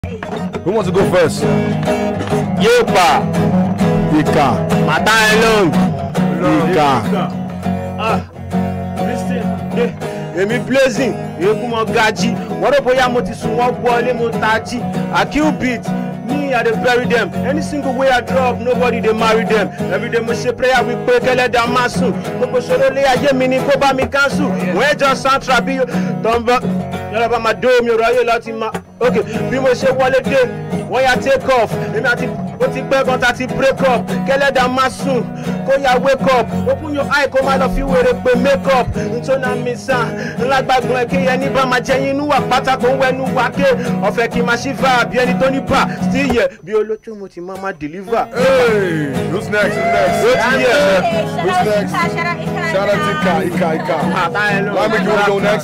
Who wants to go first? Yepa. Ika. Mata alone. Ika. Listen. Emi blazing. Eku mo gaji. Wọ́n rò bóyá mo ti sùn wọ́n wọlé mo tají. I kill beat. Me, I dey bury them. Any single way I drop, nobody dey marry them. Every day mo ṣe prayer we pé kẹ́lẹ́dàá máa sùn. Gbogbo ṣòro lé ayé mi ni kó bá mi cancel. Wọ́n ẹjọ́ soundtrack bí tọ́ǹbà. Yọ̀rọ̀ bá máa dó mi ò ráyè láti máa. Ok, bí mo ṣe wọlé dé, wọ́n yà take off. Èmi àti ó ti pẹ́ gan ta ti break up. Kẹ́lẹ́dàá máa sùn, kó yà wake up. Open your eye kó má lọ fi wèrè pé make up. Ntọ́nà mi sàn, ńlá gbàgbọ́n ẹ̀ kéèyàn ní bá máa jẹ́ inú wà pátákó ń wẹnu wá ké. Ọ̀fẹ́ kì í máa ṣí fà bí ẹni tó ní bà. Still yẹ bí olójú mo ti máa deliver. Hey, who's next? Who's next? Who's next? Shout out to Ika. Why we go next?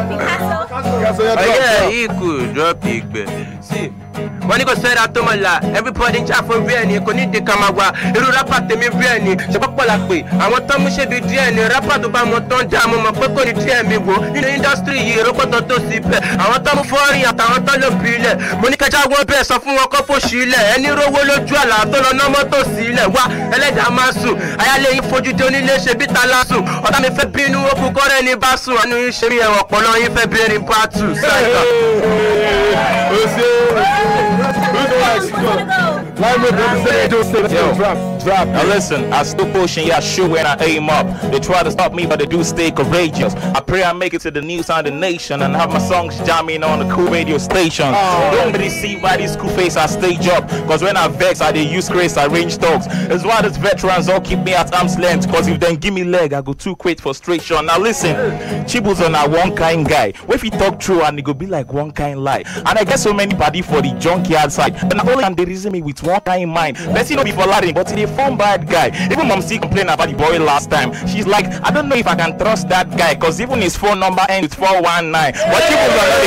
Yeah, he could drop it, but see. When you go say that to my la, everybody in chat for Vienna, you need the Kamawa, you rapper to me Vienna, Chapapalakwe. I want to mush be Vienna, rapper to Bamoton Jam, my Poko in the industry, Rokoto Sipe. I want to foreign, I want to look Pile. Monica Jaguar best of Wako for Chile, and you roll Juala, Tolonomoto Sile, Wa, Eleda Masu. I lay for you to Nilesh Bitalasu, or I'm a Fabino who got any Basu, and you share me a Polo in February in part 2. Drop. Now listen, I still pushing your shoe when I aim up. They try to stop me, but they do stay courageous. I pray I make it to the news on the nation and have my songs jamming on the cool radio station. Don't really see why these cool face I stage up. Cause when I vex, I they use grace, I range talks. It's why these veterans all keep me at arm's length. Cause if they give me leg, I go too quick frustration. Now listen, Chibbles on a one kind guy. What if he talk true and it go be like one kind lie? And I get so many body for the junkyard side. And all and they reason me with one kind mind. Let's see no before Latin, but he form bad guy. Even mom see complain about the boy last time. She's like, I don't know if I can trust that guy, cause even his phone number ends with 419. What Chibbles are not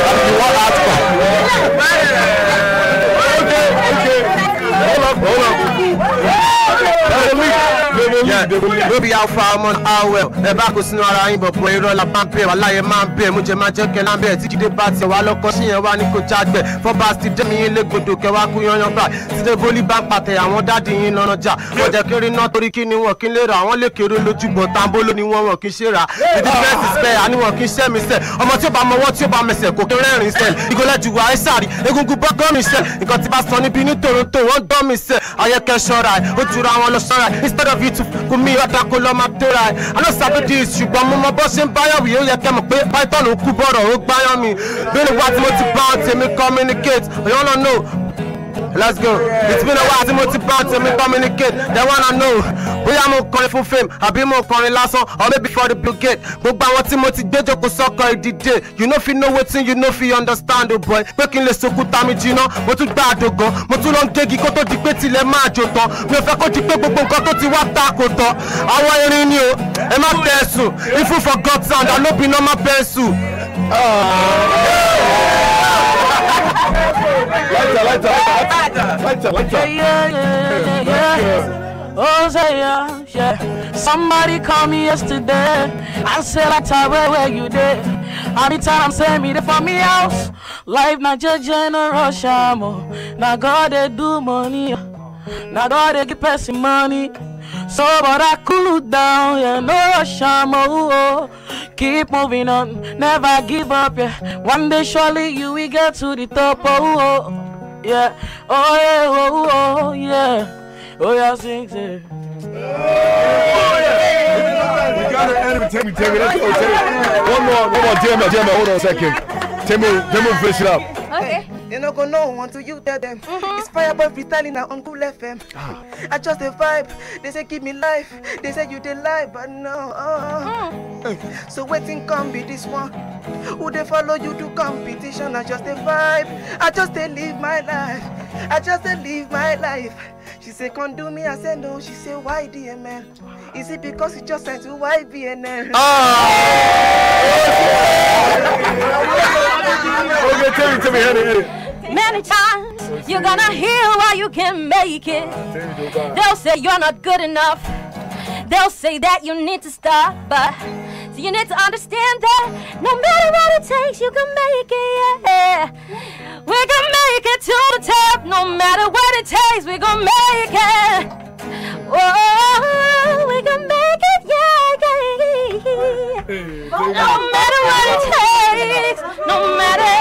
We'll be out for a month. Well, the back was not a but boy, roll a pump here. I lie a man, pay much magic and I'm there. Teach the bats, a while of course, and one could charge for Basti Demi and Lego to Kawaku on your back. See the volley back party, I want that in on a job. But they're carrying not to the working later. I want to kill the Lutubo, Tambolo, and one working Shira. The defense is fair, and one can share me. I'm not about what you about myself, cooking around instead. You go let you I sorry. They go back on me, you got to pass on the Pinito to one dumb, I can show right. What you don't want to show instead of you to me. I know Saturday this, you want my boss and buy a wheel. I can Python who could borrow, buy on me. Really, what motivate me communicate. I don't know. Let's go. It's been a while to motivate me communicate. They wanna know. We are more calling for fame. I be more calling last one, or maybe for the blue gate. But by what Timothy did, you could soccer the day. You know if you know what's in, you know if you understand the boy. Making less so good damage, you know. But to bad to go. But too long take you go to the petty le majoto. Me if I go to people go to what takoto. I want in you. And my pencil. If you forgot sound, I know be no my pencil. Lighter. Oh, say yeah. Somebody called me yesterday. I said I tell where you did. Anytime say me they for me house. Life not just generation. Now God they do money. Now God they give person money. So but I cool down, yeah, no rush, oh. Keep moving on, never give up, yeah. One day surely you will get to the top, oh, yeah. Oh yeah, oh yeah. Oh yeah, sing, sing. You gotta end it, Timmy. Let's go, Timmy. One more, Timmy, hold on a second. Timmy, finish it up. Okay. They not gonna know until you tell them. It's Fireboy freestyling now on Cool FM. I just a vibe. They say give me life. They say you dey lie, but no. So waiting come be this one. Who they follow you to competition? I just a vibe. I just a live my life. I just a live my life. She say can't do me. I say no. She say why DMN? Is it because you just sent to YBNL? Okay, Timmy, hit it. Many times you're gonna hear why you can't make it. They'll say you're not good enough. They'll say that you need to stop, but So you need to understand that no matter what it takes, you can make it, yeah. We can make it to the top. No matter what it takes, we gon' make it. Oh, we can make it, yeah, yeah. No matter what it takes, no matter